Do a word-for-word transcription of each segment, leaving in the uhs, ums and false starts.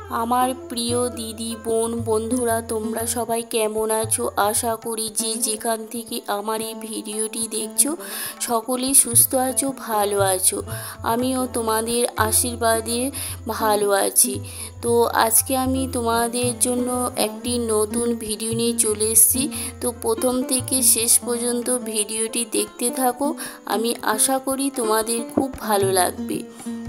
আমার প্রিয় দিদি বোন বন্ধুরা, তোমরা সবাই কেমন আছো? আশা করি যে যেখান থেকে আমার এই ভিডিওটি দেখছো সকলেই সুস্থ আছো, ভালো আছো। আমিও তোমাদের আশীর্বাদে ভালো আছি। তো আজকে আমি তোমাদের জন্য একটি নতুন ভিডিও নিয়ে চলে এসেছি। তো প্রথম থেকে শেষ পর্যন্ত ভিডিওটি দেখতে থাকো, আমি আশা করি তোমাদের খুব ভালো লাগবে।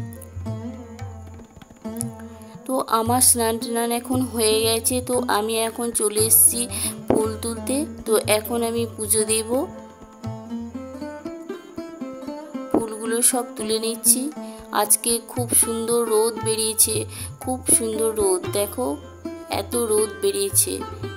তো আমার স্নান টান এখন হয়ে গেছে, তো আমি এখন চলে এসেছি ফুল তুলতে। তো এখন আমি পুজো দেব, ফুলগুলো সব তুলে নিচ্ছি। আজকে খুব সুন্দর রোদ বেরিয়েছে, খুব সুন্দর রোদ, দেখো এত রোদ বেরিয়েছে।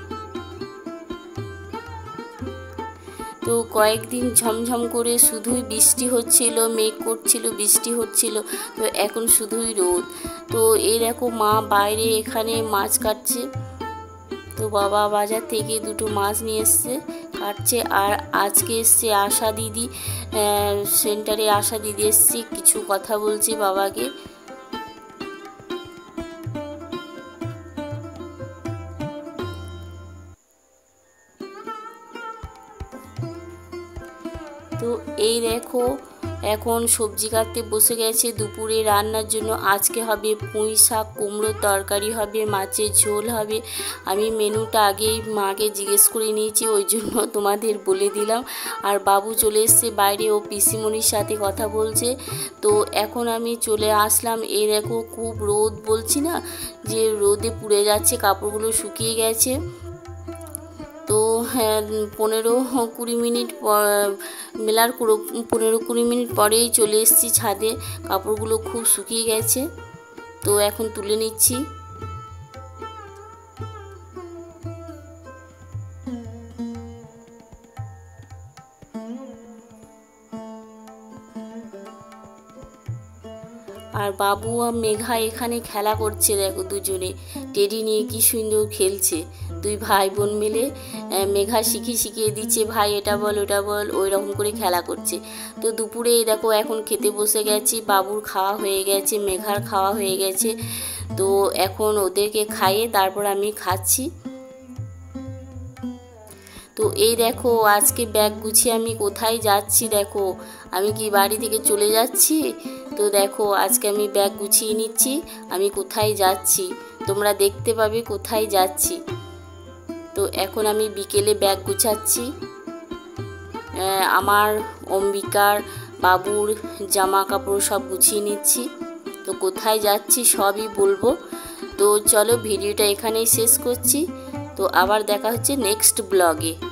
তো কয়েকদিন ঝমঝম করে শুধুই বৃষ্টি হচ্ছিল, মেঘ করছিল, বৃষ্টি হচ্ছিল, তো এখন শুধুই রোদ। তো এই দেখো মা বাইরে এখানে মাছ কাটছে। তো বাবা বাজার থেকে দুটো মাছ নিয়ে এসছে, কাটছে। আর আজকে এসছে আশা দিদি, সেন্টারে আশা দিদি এসছে, কিছু কথা বলছে বাবাকে। তো এই দেখো এখন সবজি কাটতে বসে গেছে দুপুরে রান্নার জন্য। আজকে হবে পুঁই শাক, কুমড়োর তরকারি হবে, মাছের ঝোল হবে। আমি মেনুটা আগেই মাকে জিজ্ঞেস করে নিয়েছি, ওই জন্য তোমাদের বলে দিলাম। আর বাবু চলে এসছে বাইরে, ও পিসিমণির সাথে কথা বলছে। তো এখন আমি চলে আসলাম। এই দেখো খুব রোদ, বলছি না যে রোদে পুড়ে যাচ্ছে, কাপড়গুলো শুকিয়ে গেছে। তো হ্যাঁ, পনেরো কুড়ি মিনিট মেলার পনেরো কুড়ি মিনিট পরেই চলে এসেছি ছাদে। কাপড়গুলো খুব শুকিয়ে গেছে, তো এখন তুলে নিচ্ছি। আর বাবু আর মেঘা এখানে খেলা করছে, দেখো দুজনে টেডি নিয়ে কি সুন্দর খেলছে। দুই ভাই বোন মিলে মেঘা শিখিয়ে শিখিয়ে দিচ্ছে, ভাই এটা বল ওটা বল, ওই রকম করে খেলা করছে। তো দুপুরে দেখো এখন খেতে বসে গেছি, বাবুর খাওয়া হয়ে গেছে, মেঘার খাওয়া হয়ে গেছে। তো এখন ওদেরকে খাইয়ে তারপর আমি খাচ্ছি। তো এই দেখো আজকে ব্যাগ গুছিয়ে আমি কোথায় যাচ্ছি, দেখো আমি কি বাড়ি থেকে চলে যাচ্ছি। তো দেখো আজকে আমি ব্যাগ গুছিয়ে নিচ্ছি, আমি কোথায় যাচ্ছি তোমরা দেখতে পাবে কোথায় যাচ্ছি। তো এখন আমি বিকেলে ব্যাগ গুছাচ্ছি, আমার অম্বিকার বাবুর জামা কাপড় সব গুছিয়ে নিচ্ছি। তো কোথায় যাচ্ছি সবই বলবো। তো চলো ভিডিওটা এখানেই শেষ করছি। তো আবার দেখা হচ্ছে নেক্সট ব্লগে।